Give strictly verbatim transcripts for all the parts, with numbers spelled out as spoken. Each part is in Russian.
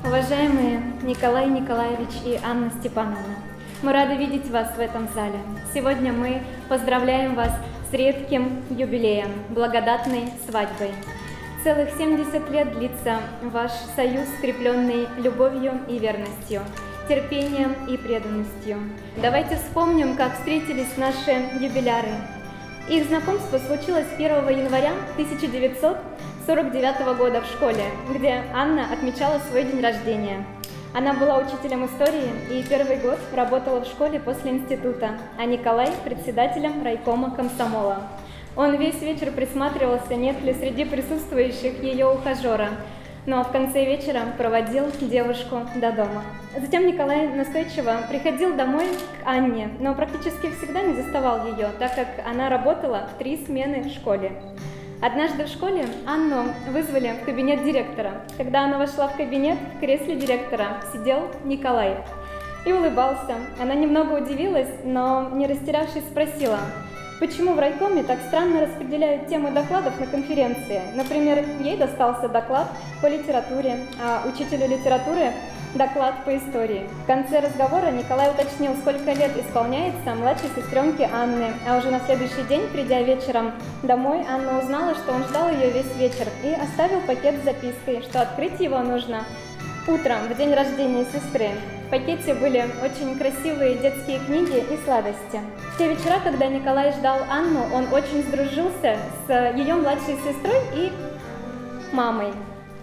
Уважаемые Николай Николаевич и Анна Степановна, мы рады видеть вас в этом зале. Сегодня мы поздравляем вас с редким юбилеем, благодатной свадьбой. Целых семьдесят лет длится ваш союз, скрепленный любовью и верностью, терпением и преданностью. Давайте вспомним, как встретились наши юбиляры. Их знакомство случилось первого января тысяча девятьсот сорок девятого года в школе, где Анна отмечала свой день рождения. Она была учителем истории и первый год работала в школе после института, а Николай – председателем райкома комсомола. Он весь вечер присматривался, нет ли среди присутствующих ее ухажера, но в конце вечера проводил девушку до дома. Затем Николай настойчиво приходил домой к Анне, но практически всегда не заставал ее, так как она работала в три смены в школе. Однажды в школе Анну вызвали в кабинет директора. Когда она вошла в кабинет, в кресле директора сидел Николай и улыбался. Она немного удивилась, но, не растерявшись, спросила, почему в райкоме так странно распределяют темы докладов на конференции. Например, ей достался доклад по литературе, а учителю литературы – доклад по истории. В конце разговора Николай уточнил, сколько лет исполняется младшей сестренке Анны, а уже на следующий день, придя вечером домой, Анна узнала, что он ждал ее весь вечер и оставил пакет с запиской, что открыть его нужно утром, в день рождения сестры. В пакете были очень красивые детские книги и сладости. В те вечера, когда Николай ждал Анну, он очень сдружился с ее младшей сестрой и мамой.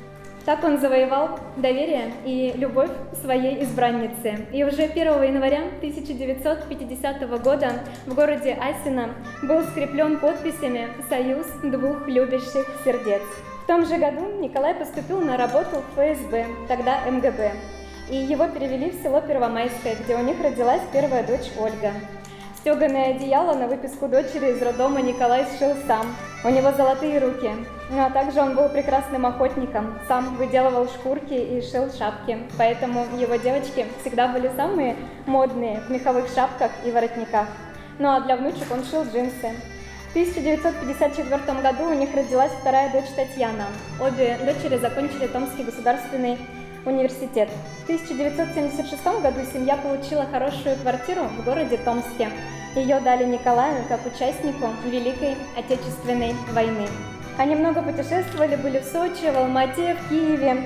Так он завоевал доверие и любовь своей избранницы. И уже первого января тысяча девятьсот пятидесятого года в городе Асино был скреплен подписями «Союз двух любящих сердец». В том же году Николай поступил на работу в эф эс бэ, тогда эм гэ бэ, и его перевели в село Первомайское, где у них родилась первая дочь Ольга. Стеганое одеяло на выписку дочери из роддома Николай сшил сам. У него золотые руки. Ну а также он был прекрасным охотником, сам выделывал шкурки и шил шапки, поэтому его девочки всегда были самые модные в меховых шапках и воротниках. Ну а для внучек он шил джинсы. В тысяча девятьсот пятьдесят четвёртом году у них родилась вторая дочь Татьяна. Обе дочери закончили Томский государственный университет. В тысяча девятьсот семьдесят шестом году семья получила хорошую квартиру в городе Томске. Ее дали Николаю как участнику Великой Отечественной войны. Они много путешествовали, были в Сочи, в Алмате, в Киеве.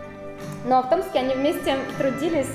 Но в Томске они вместе трудились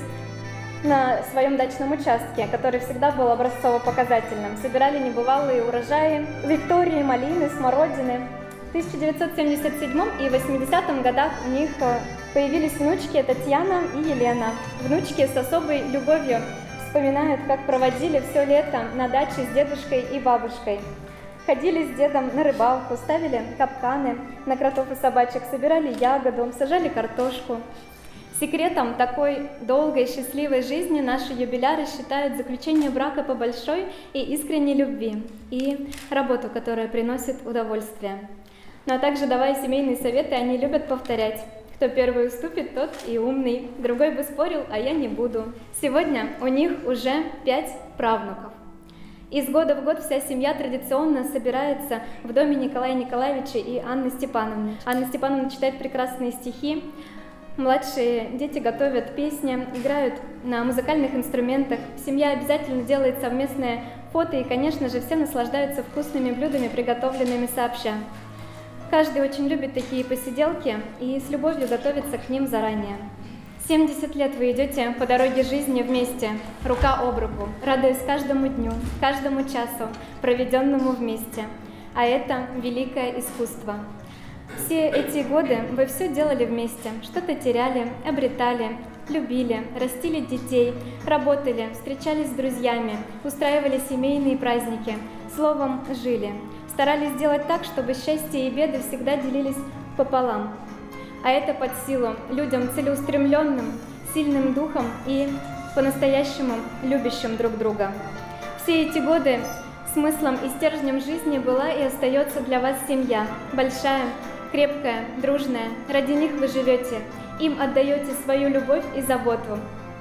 на своем дачном участке, который всегда был образцово-показательным. Собирали небывалые урожаи виктории, малины, смородины. В тысяча девятьсот семьдесят седьмом и восьмидесятом годах у них появились внучки Татьяна и Елена. Внучки с особой любовью вспоминают, как проводили все лето на даче с дедушкой и бабушкой. Ходили с дедом на рыбалку, ставили капканы на кротов и собачек, собирали ягоду, сажали картошку. Секретом такой долгой счастливой жизни наши юбиляры считают заключение брака по большой и искренней любви и работу, которая приносит удовольствие. Ну а также, давая семейные советы, они любят повторять: кто первый уступит, тот и умный, другой бы спорил, а я не буду. Сегодня у них уже пять правнуков. Из года в год вся семья традиционно собирается в доме Николая Николаевича и Анны Степановны. Анна Степановна читает прекрасные стихи, младшие дети готовят песни, играют на музыкальных инструментах. Семья обязательно делает совместное фото и, конечно же, все наслаждаются вкусными блюдами, приготовленными сообща. Каждый очень любит такие посиделки и с любовью готовится к ним заранее. семьдесят лет вы идете по дороге жизни вместе, рука об руку, радуясь каждому дню, каждому часу, проведенному вместе. А это великое искусство. Все эти годы вы все делали вместе, что-то теряли, обретали, любили, растили детей, работали, встречались с друзьями, устраивали семейные праздники, словом, жили. Старались сделать так, чтобы счастье и беды всегда делились пополам. А это под силу людям целеустремленным, сильным духом и по-настоящему любящим друг друга. Все эти годы смыслом и стержнем жизни была и остается для вас семья. Большая, крепкая, дружная. Ради них вы живете, им отдаете свою любовь и заботу.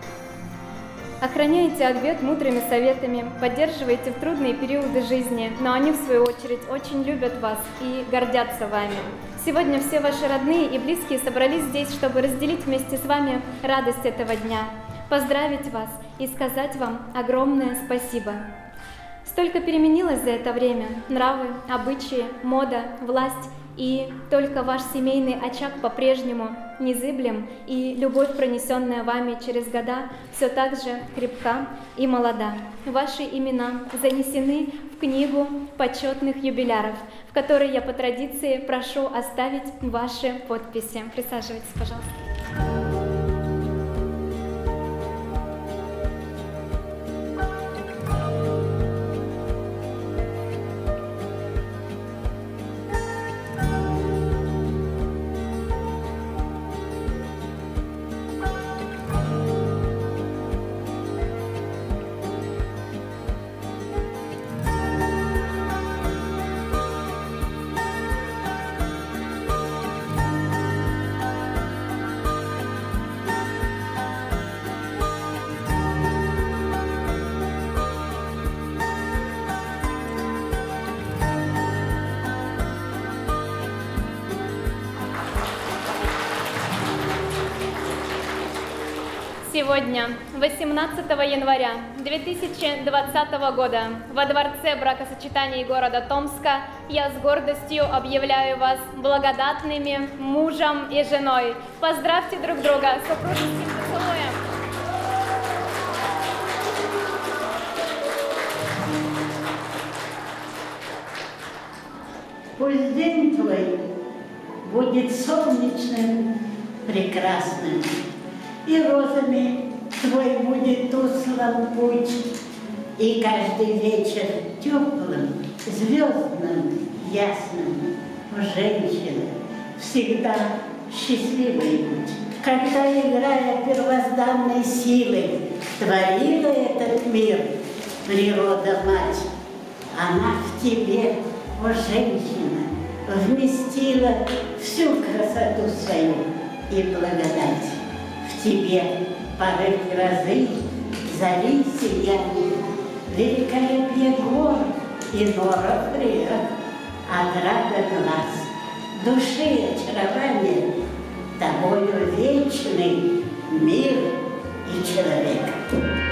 Охраняете от бед мудрыми советами, поддерживаете в трудные периоды жизни, но они, в свою очередь, очень любят вас и гордятся вами. Сегодня все ваши родные и близкие собрались здесь, чтобы разделить вместе с вами радость этого дня, поздравить вас и сказать вам огромное спасибо. Столько переменилось за это время: нравы, обычаи, мода, власть, и только ваш семейный очаг по-прежнему незыблем, и любовь, пронесенная вами через года, все так же крепка и молода. Ваши имена занесены в книгу почетных юбиляров, в которой я по традиции прошу оставить ваши подписи. Присаживайтесь, пожалуйста. Сегодня, восемнадцатого января две тысячи двадцатого года, во Дворце бракосочетаний города Томска я с гордостью объявляю вас благодатными мужем и женой. Поздравьте друг друга с супружеским поцелуем. Пусть день твой будет солнечным, прекрасным, и розами твой будет услан путь, и каждый вечер теплым, звездным, ясным. Женщина всегда счастливый путь. Когда, играя первозданной силой, творила этот мир природа-мать, она в тебе, о женщина, вместила всю красоту свою и благодать. В тебе порыв грозы, зари сияние, великолепие гор и норов рек, отрада глаз, души очарование, тобою вечный мир и человек.